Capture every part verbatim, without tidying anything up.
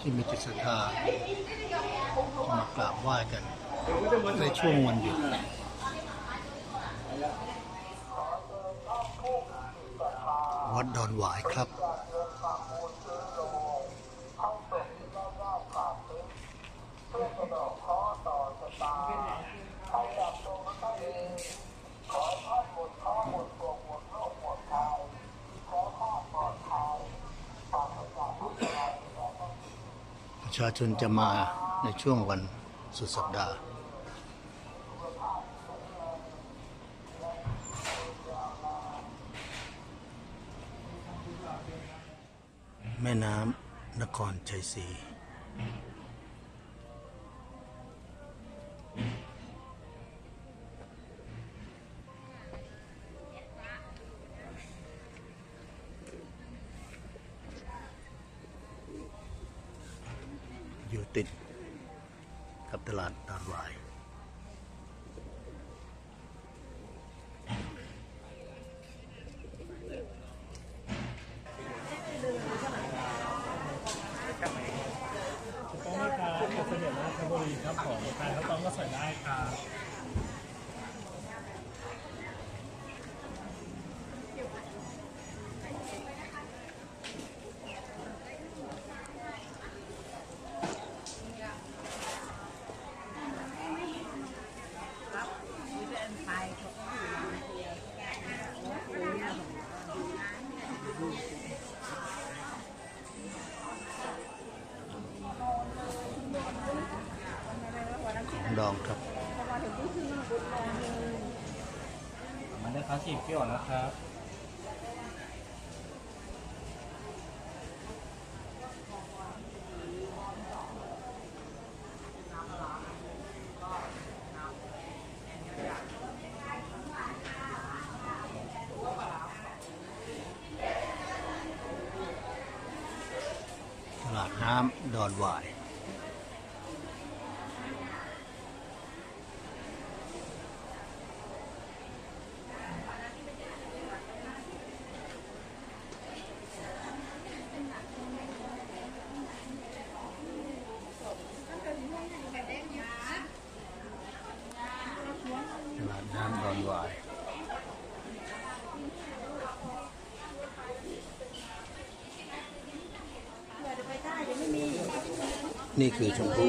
ที่มีจิตศรัทธาจะมากราบไหว้กันในช่วงวันหยุดวัดดอนหวายครับประชาชนจะมาในช่วงวันสุดสัปดาห์แม่น้ำนครชัยศรีอยู่ติดกับตลาดดอนหวายต้องให้ครับเสด็จราชบุรีครับของใครเขาต้องก็ใส่ได้ครับดองครับมันได้ครับสิบเกี่ยวนะครับตลาดน้ำดอนหวายตลาดน้ำดอนหวายนี่คือชมพู่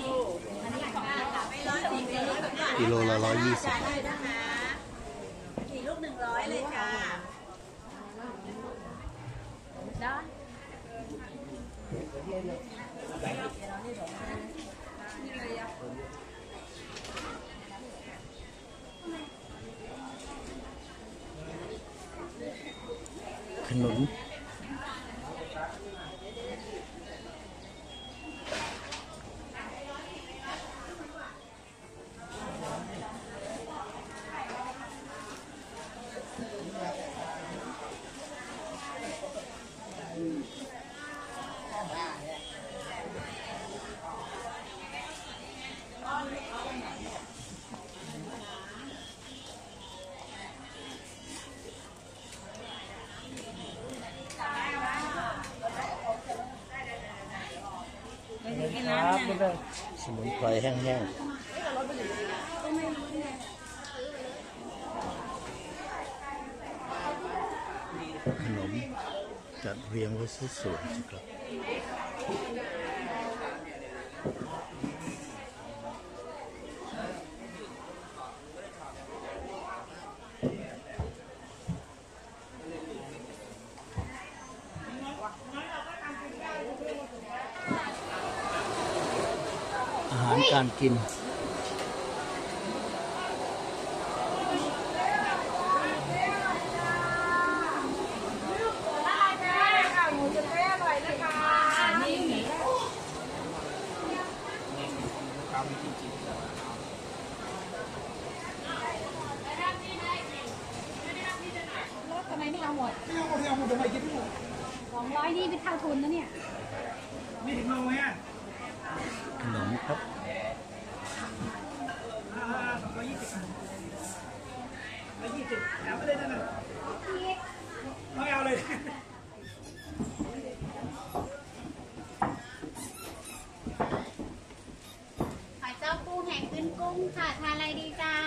กิโลละร้อยยี่สิบกี่ลูกหนึ่งร้อยเลยค่ะได้ขนุนสมุนไพรแห้งๆขนมจัดเรียงไว้สวยๆครับอาหารการกินทำไมไม่เอาหมดไม่เอาหมดไม่เอาหมดทำไมกินไม่หมดสองร้อยนี่เป็นเท่าทุนนะเนี่ยไม่ถึงโลไหมอ่ะขนมครับสองร้อยยี่สิบร้อยยี่สิบเอาไปเลยนะไม่เอาเลยเป็นกุ้งค่ะทานอะไรดีจ้า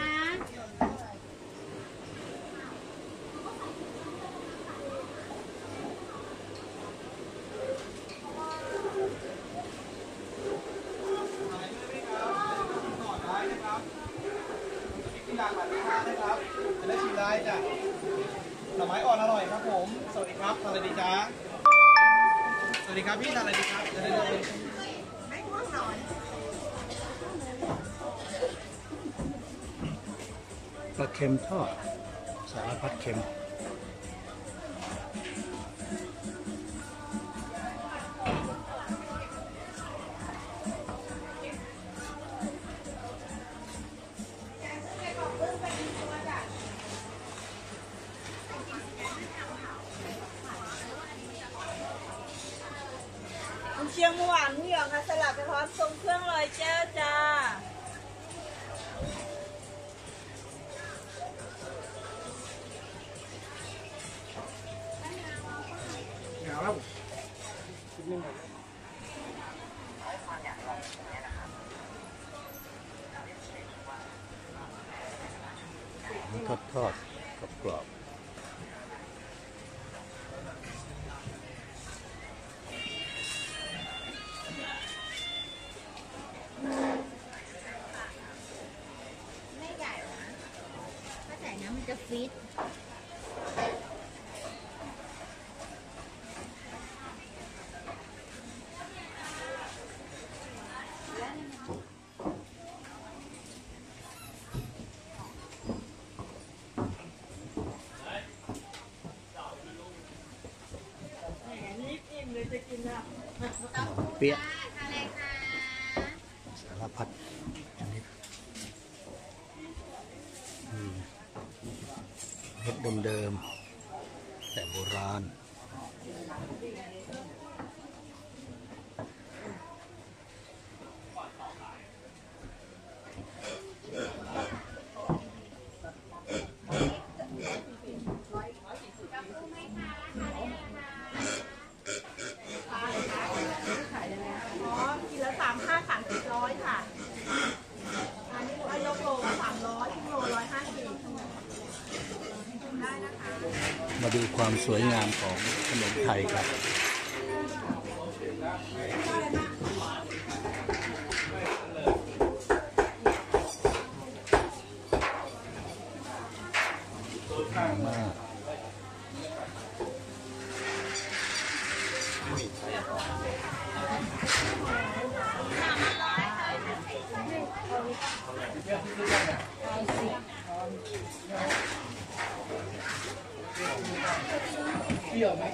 ที่ร้านบัตรห้านะครับจะได้ชิมได้จ้ะหน่อไม้อ่อนอร่อยครับผมสวัสดีครับทานอะไรดีจ้าสวัสดีครับพี่ทานอะไรดีครับจะได้เลยไม่ง่วงนอนปลาเค็มทอดสารพัดเค็มเชียงหวานหมูหยองค่ะสลับไปพร้อมทรงเครื่องลอยเจ้าจ้าเหงาแล้วทอดทอดกรอบกรอบไม่ใหญ่นะถ้าใส่น้ำมันจะฟิตเปี๊ยะสารพัดชนิดรสเดิมๆแต่โบราณกินละสามห้าสามสิบร้อยค่ะอันนี้เอายกโลละสามร้อยกิโลร้อยห้าสิบได้นะคะมาดูความสวยงามของขนมไทยครับงามมากเปรี้ยวไหม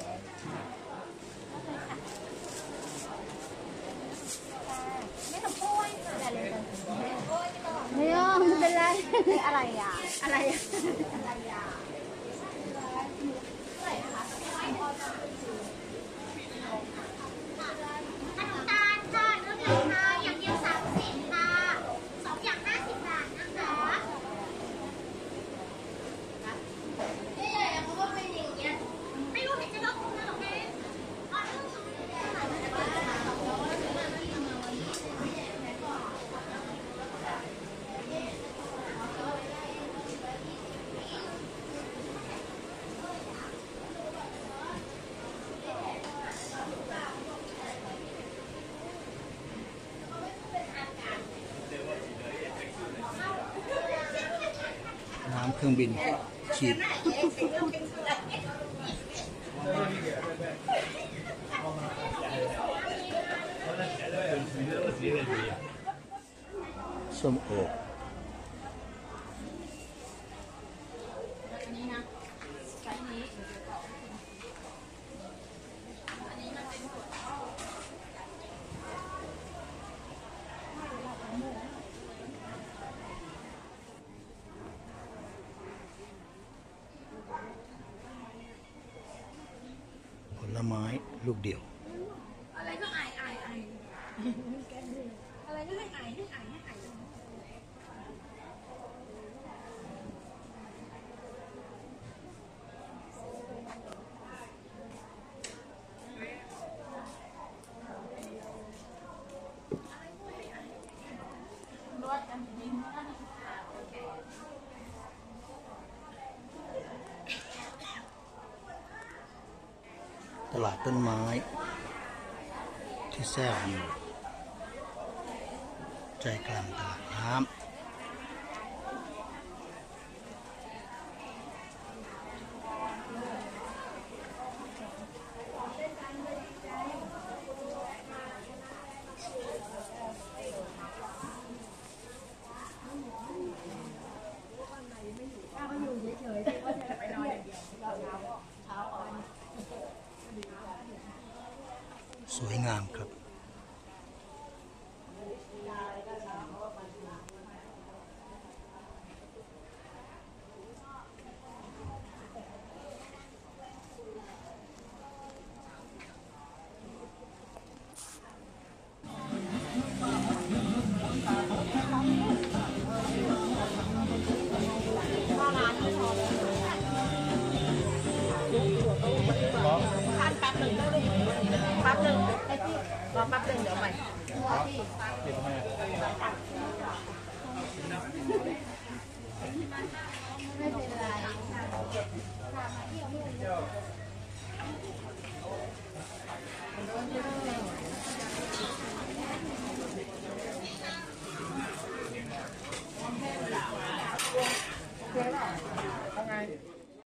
ไม่ต้องไม่เป็นไรอะไรอ่ะอะไรอ่ะอะไรอ่ะขนมตาลค่ะน้ำเงินค่ะอย่างเดียวสามสิบค่ะสองอย่างห้าสิบบาทนะคะนี่เลยเพราะว่าเป็นอย่างเงี้ยไม่รู้เห็นจะลดคุณนะหรอกแม่น้ำเครื่องบินฉีดส้มโอผลไม้ลูกเดียวอะไรก็อายอายอายอะไรก็ให้อายให้อายให้อายรถตลาดต้นไม้ที่แทรกอยู่ใจกลางตลาดน้ำสวยงามครับท่านแป๊บหนึ่งแป๊บหนึ่งไอ้ที่รอแป๊บหนึ่งเดี๋ยวใหม่ไม่เป็นไร